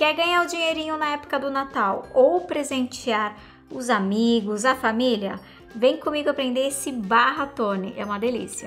Quer ganhar o dinheirinho na época do Natal ou presentear os amigos, a família? Vem comigo aprender esse barratone, é uma delícia!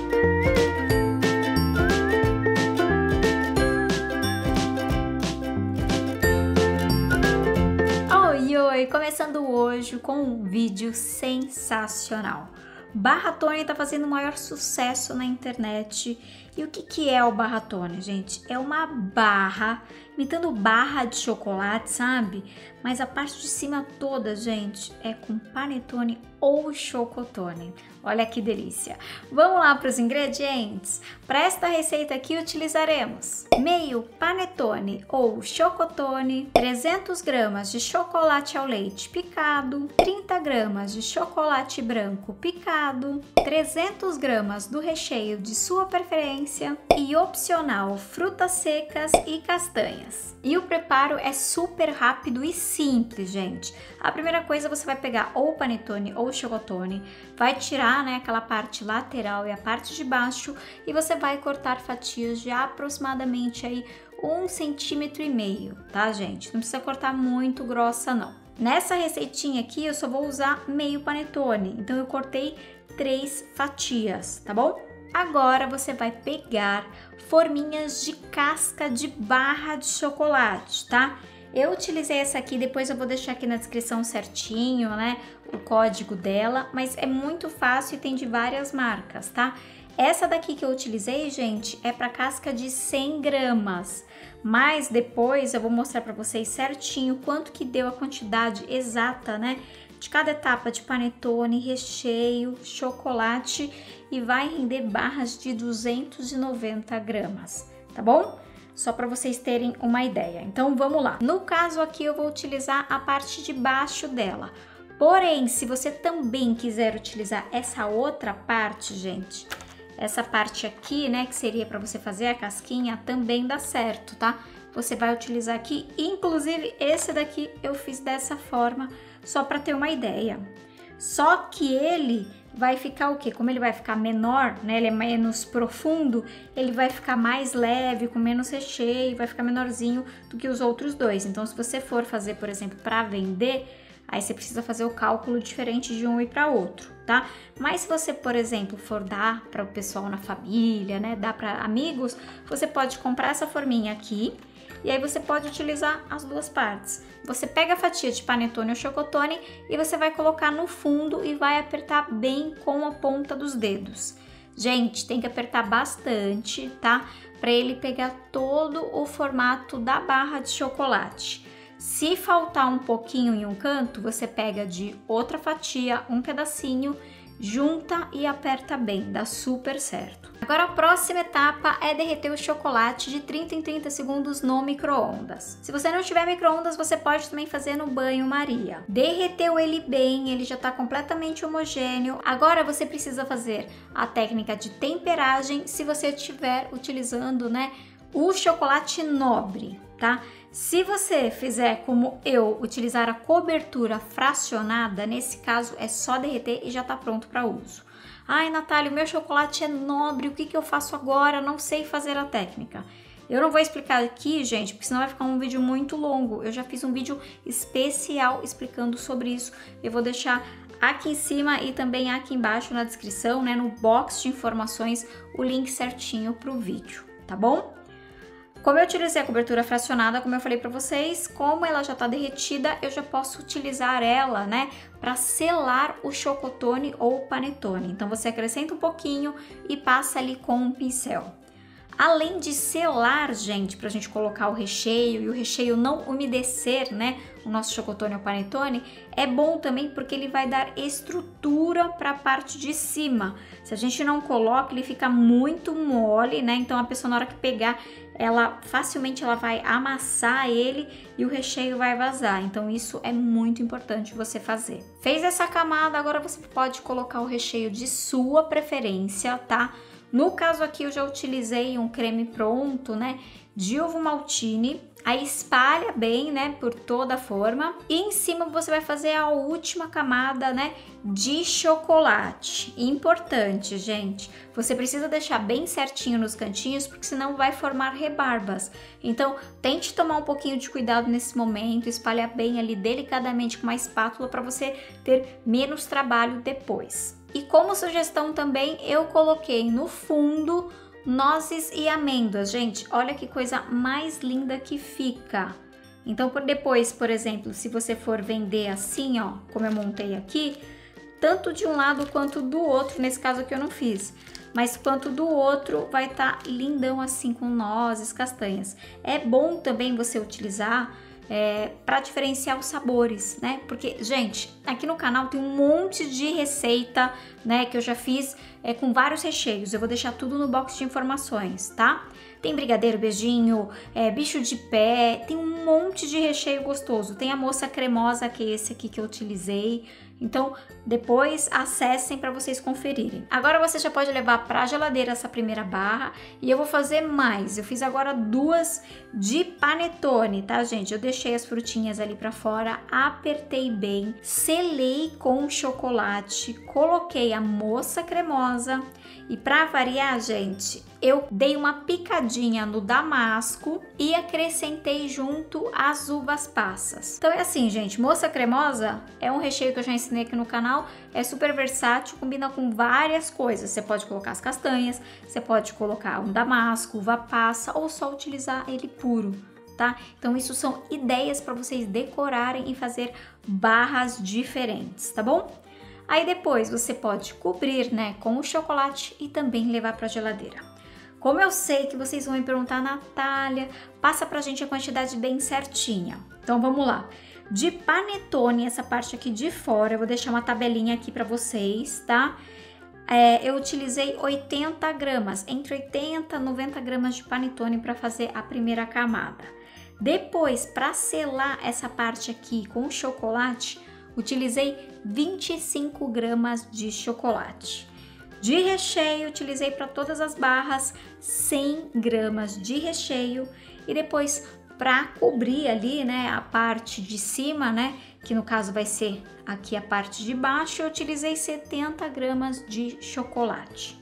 Oi, começando hoje com um vídeo sensacional. Barratone tá fazendo o maior sucesso na internet. E o que é o barratone, gente? É uma barra, imitando barra de chocolate, sabe? Mas a parte de cima toda, gente, é com panetone ou chocotone. Olha que delícia! Vamos lá para os ingredientes? Para esta receita aqui utilizaremos meio panetone ou chocotone, 300 gramas de chocolate ao leite picado, 30 gramas de chocolate branco picado, 300 gramas do recheio de sua preferência e opcional frutas secas e castanhas. E o preparo é super rápido e simples, gente. A primeira coisa, você vai pegar ou panetone ou chocotone, vai tirar, né, aquela parte lateral e a parte de baixo e você vai cortar fatias de aproximadamente aí 1,5 cm, tá, gente? Não precisa cortar muito grossa, não. Nessa receitinha aqui eu só vou usar meio panetone, então eu cortei 3 fatias, tá bom? Agora você vai pegar forminhas de casca de barra de chocolate, tá? Eu utilizei essa aqui, depois eu vou deixar aqui na descrição certinho, né, o código dela, mas é muito fácil e tem de várias marcas, tá? Essa daqui que eu utilizei, gente, é para casca de 100 gramas, mas depois eu vou mostrar para vocês certinho quanto que deu a quantidade exata, né, de cada etapa de panetone, recheio, chocolate e vai render barras de 290 gramas, tá bom? Só para vocês terem uma ideia. Então vamos lá. No caso aqui eu vou utilizar a parte de baixo dela. Porém, se você também quiser utilizar essa outra parte, gente, essa parte aqui, né, que seria para você fazer a casquinha, também dá certo, tá? Você vai utilizar aqui, inclusive esse daqui eu fiz dessa forma, só para ter uma ideia. Só que ele vai ficar o quê? Como ele vai ficar menor, né? Ele é menos profundo, ele vai ficar mais leve, com menos recheio, vai ficar menorzinho do que os outros dois. Então, se você for fazer, por exemplo, para vender, aí você precisa fazer o cálculo diferente de um e para outro, tá? Mas se você, por exemplo, for dar para o pessoal na família, né? Dar para amigos, você pode comprar essa forminha aqui. E aí você pode utilizar as duas partes. Você pega a fatia de panetone ou chocotone e você vai colocar no fundo e vai apertar bem com a ponta dos dedos. Gente, tem que apertar bastante, tá? Para ele pegar todo o formato da barra de chocolate. Se faltar um pouquinho em um canto, você pega de outra fatia, um pedacinho, junta e aperta bem, dá super certo. Agora a próxima etapa é derreter o chocolate de 30 em 30 segundos no micro-ondas. Se você não tiver micro-ondas, você pode também fazer no banho-maria. Derreteu ele bem, ele já está completamente homogêneo. Agora você precisa fazer a técnica de temperagem se você estiver utilizando, né, o chocolate nobre, tá? Se você fizer como eu, utilizar a cobertura fracionada, nesse caso é só derreter e já tá pronto para uso. Ai, Natália, o meu chocolate é nobre, o que eu faço agora? Não sei fazer a técnica. Eu não vou explicar aqui, gente, porque senão vai ficar um vídeo muito longo. Eu já fiz um vídeo especial explicando sobre isso. Eu vou deixar aqui em cima e também aqui embaixo na descrição, né, no box de informações, o link certinho pro vídeo, tá bom? Como eu utilizei a cobertura fracionada, como eu falei para vocês, como ela já está derretida, eu já posso utilizar ela, né, para selar o chocotone ou panetone. Então você acrescenta um pouquinho e passa ali com um pincel. Além de selar, gente, pra gente colocar o recheio e o recheio não umedecer, né, o nosso chocotone ou panetone, é bom também porque ele vai dar estrutura para a parte de cima. Se a gente não coloca, ele fica muito mole, né, então a pessoa na hora que pegar, ela facilmente ela vai amassar ele e o recheio vai vazar. Então isso é muito importante você fazer. Fez essa camada, agora você pode colocar o recheio de sua preferência, tá? No caso aqui eu já utilizei um creme pronto, né, de ovo maltine. Aí espalha bem, né, por toda a forma. E em cima você vai fazer a última camada, né, de chocolate. Importante, gente, você precisa deixar bem certinho nos cantinhos, porque senão vai formar rebarbas. Então, tente tomar um pouquinho de cuidado nesse momento, espalhar bem ali delicadamente com uma espátula para você ter menos trabalho depois. E como sugestão também, eu coloquei no fundo nozes e amêndoas. Gente, olha que coisa mais linda que fica. Então, depois, por exemplo, se você for vender assim, ó, como eu montei aqui, tanto de um lado quanto do outro, nesse caso aqui eu não fiz, mas quanto do outro vai estar lindão assim com nozes, castanhas. É bom também você utilizar para diferenciar os sabores, né? Porque, gente, aqui no canal tem um monte de receita, né, que eu já fiz com vários recheios. Eu vou deixar tudo no box de informações, tá? Tem brigadeiro, beijinho, bicho de pé, tem um monte de recheio gostoso. Tem a moça cremosa, que é esse aqui que eu utilizei. Então, depois acessem para vocês conferirem. Agora você já pode levar para a geladeira essa primeira barra e eu vou fazer mais. Eu fiz agora 2 de panetone, tá, gente? Eu deixei as frutinhas ali para fora, apertei bem, selei com chocolate, coloquei a moça cremosa e para variar, gente, eu dei uma picadinha no damasco e acrescentei junto as uvas passas. Então é assim, gente, moça cremosa é um recheio que eu já ensinei aqui no canal, é super versátil, combina com várias coisas. Você pode colocar as castanhas, você pode colocar um damasco, uva passa ou só utilizar ele puro, tá? Então isso são ideias para vocês decorarem e fazer barras diferentes, tá bom? Aí depois você pode cobrir, né, com o chocolate e também levar para a geladeira. Como eu sei que vocês vão me perguntar, Natália, passa pra gente a quantidade bem certinha. Então vamos lá. De panetone, essa parte aqui de fora, eu vou deixar uma tabelinha aqui para vocês, tá? Eu utilizei 80 gramas, entre 80 e 90 gramas de panetone para fazer a primeira camada. Depois, para selar essa parte aqui com o chocolate, utilizei 25 gramas de chocolate. De recheio, utilizei para todas as barras 100 gramas de recheio. E depois, para cobrir ali, né, a parte de cima, né, que no caso vai ser aqui a parte de baixo, eu utilizei 70 gramas de chocolate.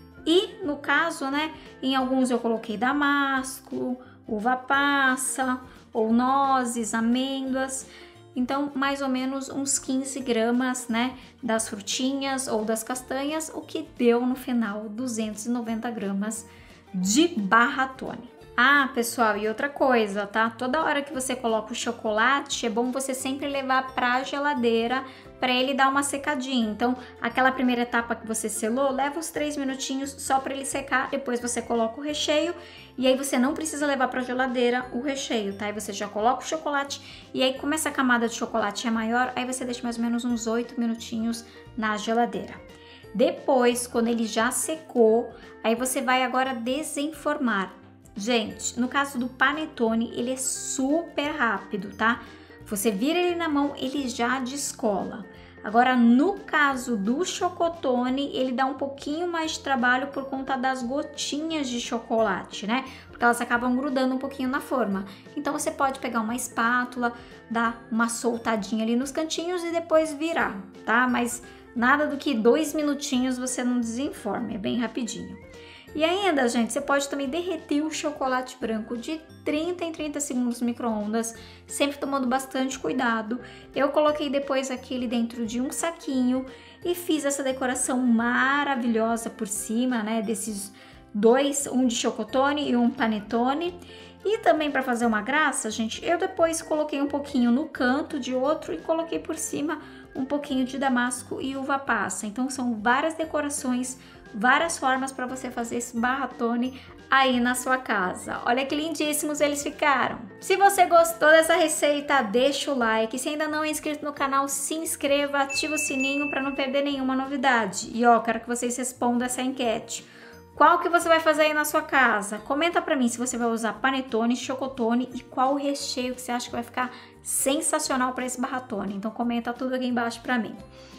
E no caso, né, em alguns eu coloquei damasco, uva passa, ou nozes, amêndoas. Então, mais ou menos uns 15 gramas, né, das frutinhas ou das castanhas, o que deu no final 290 gramas de barratone. Ah, pessoal, e outra coisa, tá? Toda hora que você coloca o chocolate, é bom você sempre levar para a geladeira para ele dar uma secadinha. Então, aquela primeira etapa que você selou, leva uns 3 minutinhos só para ele secar, depois você coloca o recheio e aí você não precisa levar para a geladeira o recheio, tá? Aí você já coloca o chocolate e aí como essa camada de chocolate é maior, aí você deixa mais ou menos uns 8 minutinhos na geladeira. Depois, quando ele já secou, aí você vai agora desenformar. Gente, no caso do panetone, ele é super rápido, tá? Você vira ele na mão, ele já descola. Agora, no caso do chocotone, ele dá um pouquinho mais de trabalho por conta das gotinhas de chocolate, né? Porque elas acabam grudando um pouquinho na forma. Então, você pode pegar uma espátula, dar uma soltadinha ali nos cantinhos e depois virar, tá? Mas nada do que 2 minutinhos você não desenforma, é bem rapidinho. E ainda, gente, você pode também derreter o chocolate branco de 30 em 30 segundos no micro-ondas, sempre tomando bastante cuidado. Eu coloquei depois aquele dentro de um saquinho e fiz essa decoração maravilhosa por cima, né, desses dois, um de chocotone e um panetone. E também para fazer uma graça, gente, eu depois coloquei um pouquinho no canto de outro e coloquei por cima um pouquinho de damasco e uva passa. Então são várias decorações, várias formas para você fazer esse barratone aí na sua casa. Olha que lindíssimos eles ficaram. Se você gostou dessa receita, deixa o like. Se ainda não é inscrito no canal, se inscreva, ativa o sininho para não perder nenhuma novidade. E ó, quero que vocês respondam essa enquete. Qual que você vai fazer aí na sua casa? Comenta pra mim se você vai usar panetone, chocotone e qual o recheio que você acha que vai ficar sensacional para esse barratone. Então comenta tudo aqui embaixo pra mim.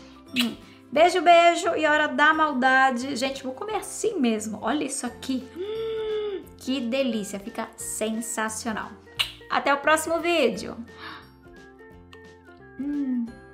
Beijo, beijo e hora da maldade. Gente, vou comer assim mesmo. Olha isso aqui. Que delícia, fica sensacional. Até o próximo vídeo!